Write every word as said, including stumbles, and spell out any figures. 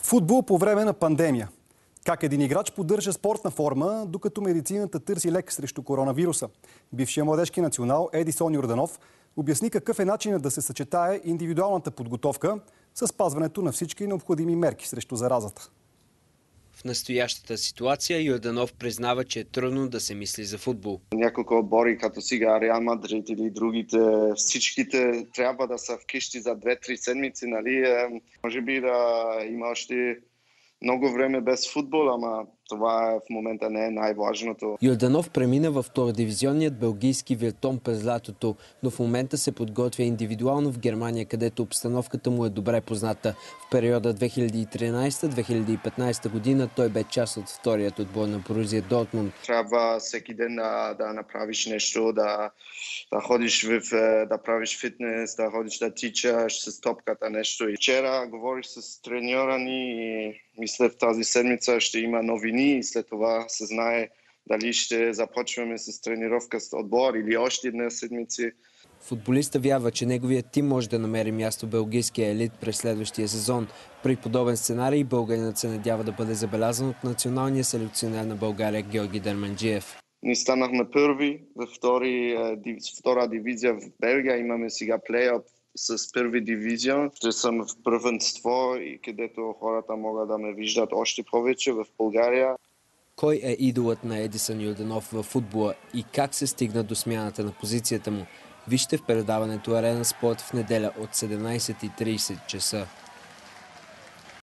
Футбол по време на пандемия. Как един играч поддържа спортна форма, докато медицината търси лек срещу коронавируса? Бившия младежки национал Едиссон Jordanov обясни какъв е начинът да се съчетае индивидуалната подготовка с спазването на всички необходими мерки срещу заразата. В настоящата ситуация Jordanov признава, че е трудно да се мисли за футбол. Няколко отбори, като сега Реал Мадрид или другите, всичките трябва да са вкъщи за две-три седмици, нали? Може би да има още много време без футбол, ама това в момента не е най-важното. Jordanov премина във втородивизионният белгийски Виртон през лятото, но в момента се подготвя индивидуално в Германия, където обстановката му е добре позната. В периода две хиляди и тринадесета - две хиляди и петнадесета година той бе част от вторият отбор на Борусия Дортмунд. Трябва всеки ден да, да направиш нещо, да, да ходиш в, да правиш фитнес, да ходиш да тичаш с топката нещо. И вчера говорих с треньора ни и мисля в тази седмица ще има новини и след това се знае дали ще започваме с тренировка с отбор или още една седмици. Футболиста вярва, че неговият тим може да намери място в белгийския елит през следващия сезон. При подобен сценарий българинът се надява да бъде забелязан от националния селекционер на България Георги Дерменджиев. Ние станахме първи във втори, втора дивизия в Белгия. Имаме сега плейоф с първи дивизион. Ще съм в първенство, където хората могат да ме виждат още повече в България. Кой е идолът на Едиссон Jordanov във футбола и как се стигна до смяната на позицията му? Вижте в предаването Арена Спорт в неделя от седемнадесет и тридесет часа.